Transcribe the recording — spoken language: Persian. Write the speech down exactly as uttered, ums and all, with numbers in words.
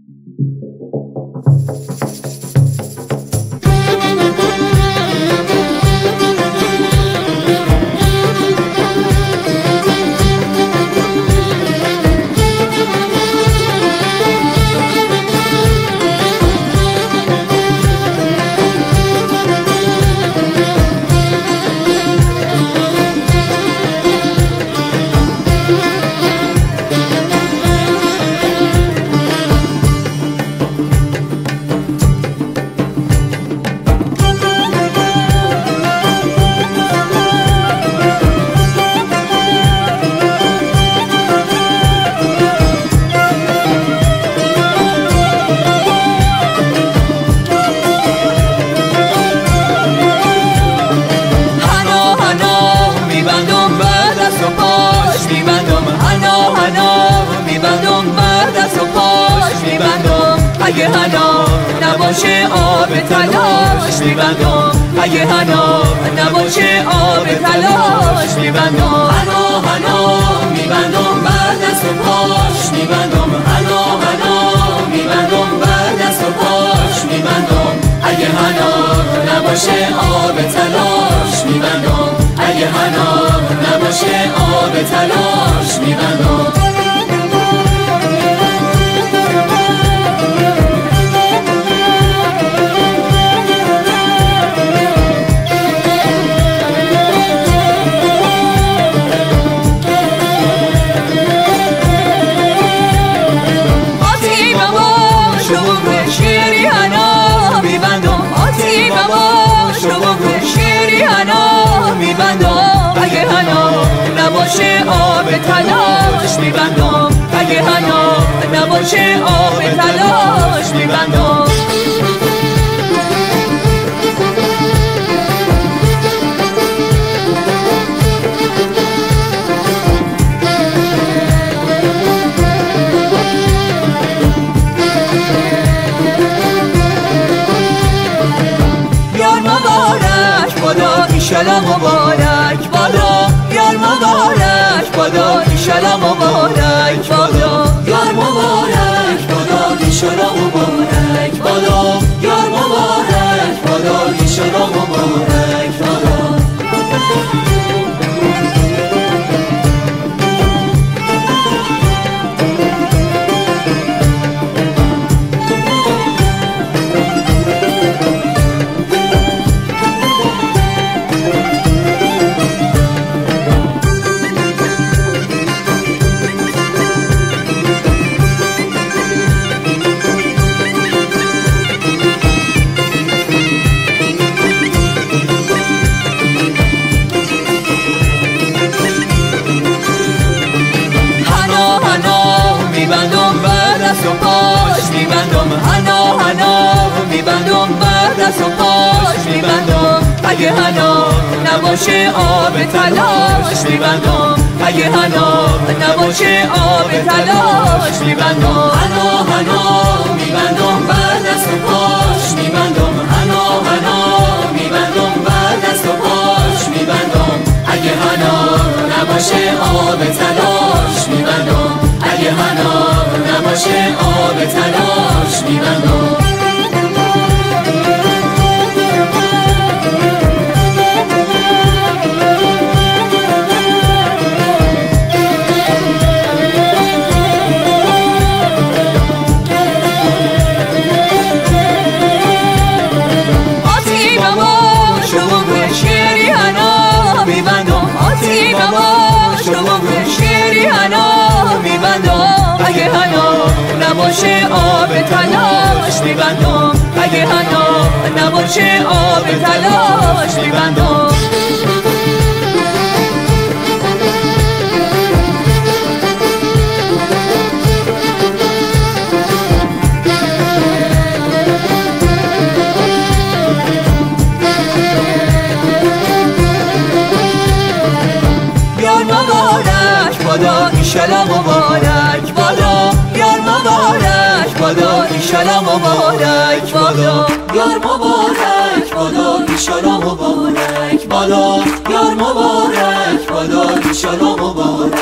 اگه حنا نباشه آب تلاش میبندم، اگه حنا نباشه آب تلاش میبندم، حنا حنا میبندم بر دست و پاش میبندم، حنا حنا میبندم بر دست و پاش میبندم، اگه حنا نباشه آب تلاش میبندم، اگه حنا نباشه آب تلاش میبندم. اگه حنا نباشه آب تلاش میبندم، اگه حنا نباشه آب تلاش میبندم. یار مبارک بادا ایشالا مبارک بادا، یار مبارک بادا ایشالا مبارک بادا، یار مبارک بادا ایشالا مبارک بادا، یار مبارک بادا ایشالا مبارک بادا. میبندم بر دست و پاش میبندم، حنا حنا میبندم بر دست و پاش میبندم، اگه حنا نباشه آب تلاش میبندم، اگه حنا نباشه آب تلاش میبندم، حنا حنا میبندم بر دست و پاش میبندم، حنا حنا میبندم بر دست و پاش میبندم، اگه حنا نباشه آب تلاش میبندم، اگه حنا نباشه آب تلاش میبندم. آتی بابا شما به شیری حنا میبندم، آتی بابا شما به شیری حنا میبندم، اگه حنا نباشه آب تلاش میبندم، اگه حنا نباشه آب تلاش میبندم. یار مبارک بادا ایشالا مبارک بادا، یار مبارک بادا ایشالا مبارک بادا، یار مبارک بادا ایشالا مبارک بادا، یار مبارک بادا ایشالا مبارک